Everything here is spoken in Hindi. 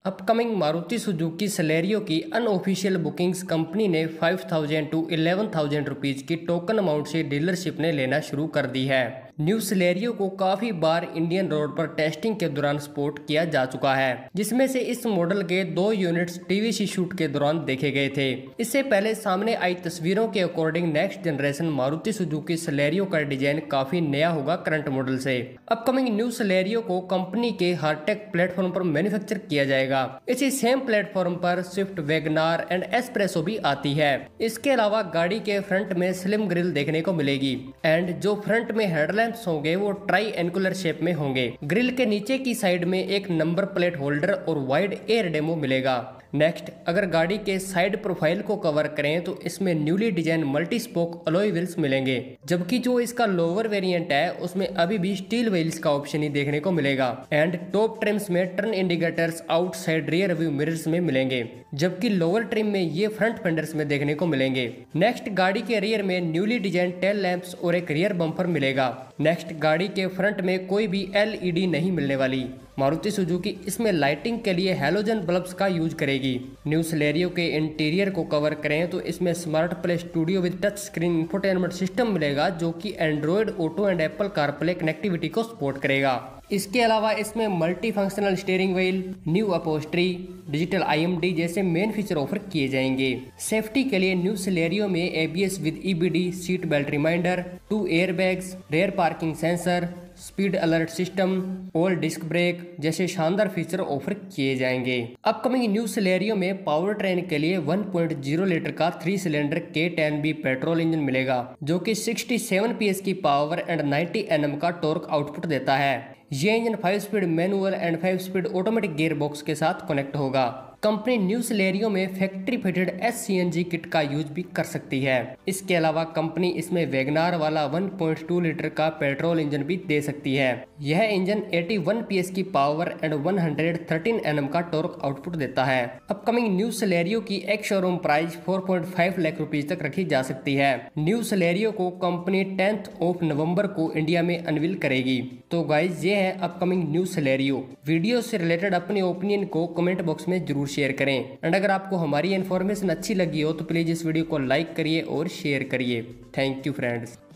अपकमिंग मारुति सुजुकी सलेरियो की अनऑफिशियल बुकिंग्स कंपनी ने 5,000 to 11,000 रुपीज की टोकन अमाउंट से डीलरशिप ने लेना शुरू कर दी है। न्यू सलेरियो को काफी बार इंडियन रोड पर टेस्टिंग के दौरान स्पॉट किया जा चुका है, जिसमें से इस मॉडल के 2 यूनिट्स टीवीसी शूट के दौरान देखे गए थे। इससे पहले सामने आई तस्वीरों के according next generation Maruti Suzuki Celerio का डिजाइन काफी नया होगा करंट मॉडल से। अपकमिंग न्यू सलेरियो को कंपनी के हार्टेक प्लेटफॉर्म पर मैन्युफैक्चर किया जाएगा। इसी सेम प्लेटफॉर्म पर स्विफ्ट, वैगनार एंड एस्प्रेसो भी आती है। इसके अलावा गाड़ी के फ्रंट में स्लिम ग्रिल देखने को मिलेगी एंड जो फ्रंट में हेडलैम्प्स होंगे वो ट्राई एंगुलर शेप में होंगे। ग्रिल के नीचे की साइड में एक नंबर प्लेट होल्डर और वाइड एयर डेमो मिलेगा। नेक्स्ट, अगर गाड़ी के साइड प्रोफाइल को कवर करें तो इसमें newly design multi spoke alloy wheels मिलेंगे, जबकि जो इसका लोअर वेरिएंट है उसमें अभी भी स्टील व्हील्स का ऑप्शन ही देखने को मिलेगा। एंड टॉप ट्रिम्स में turn indicators outside rear view mirrors में मिलेंगे, जबकि लोअर ट्रिम में ये फ्रंट फेंडर्स में देखने को मिलेंगे। नेक्स्ट, गाड़ी के रियर में न्यूली डिजाइन टेल लैंप्स और एक रियर बम्पर मिलेगा। नेक्स्ट, गाड़ी के फ्रंट में कोई भी एलईडी नहीं मिलने वाली। मारुति सुजुकी इसमें लाइटिंग के लिए हैलोजन बल्ब्स का यूज करेगी। न्यू सलेरियो के इंटीरियर को कवर करें तो इसमें smart play studio with touch screen infotainment system मिलेगा, जो कि Android auto and Apple CarPlay connectivity को सपोर्ट करेगा। इसके अलावा इसमें multi functional steering wheel, new upholstery, digital IMD जैसे मेन फीचर ऑफर किए जाएंगे। सेफ्टी के लिए न्यू सलेरियो में ABS with EBD, seat belt reminder, 2 airbags, rare parking sensor, speed alert system, all disc brake जैसे शानदार फीचर ऑफर किए जाएंगे। अपकमिंग न्यू सलेरियो में पावर ट्रेन के लिए 1.0 लीटर का 3 सिलेंडर K10B पेट्रोल इंजन मिलेगा, जो कि 67 PS की पावर एंड 90 Nm का टॉर्क आउटपुट देता है। ये engine 5 speed manual and 5 speed automatic gear box के साथ कनेक्ट होगा। कंपनी न्यू सलेरियो में फैक्ट्री फिटेड SCNG किट का यूज भी कर सकती है। इसके अलावा कंपनी इसमें वैगनार वाला 1.2 लीटर का पेट्रोल इंजन भी दे सकती है। यह इंजन 81 PS की पावर एंड 113 Nm का टॉर्क आउटपुट देता है। अपकमिंग न्यू सलेरियो की एक शोरूम प्राइस 4.5 लाख रुपीज तक रखी जा सकती है। न्यू सलेरियो को कंपनी 10 नवंबर को इंडिया में अनवील करेगी। तो गाइज, ये है अपकमिंग न्यू सलेरियो। वीडियो से रिलेटेड अपने ओपिनियन को कमेंट बॉक्स में जरूर शेयर करें एंड अगर आपको हमारी इन्फॉर्मेशन अच्छी लगी हो तो प्लीज इस वीडियो को लाइक करिए और शेयर करिए। Thank you friends.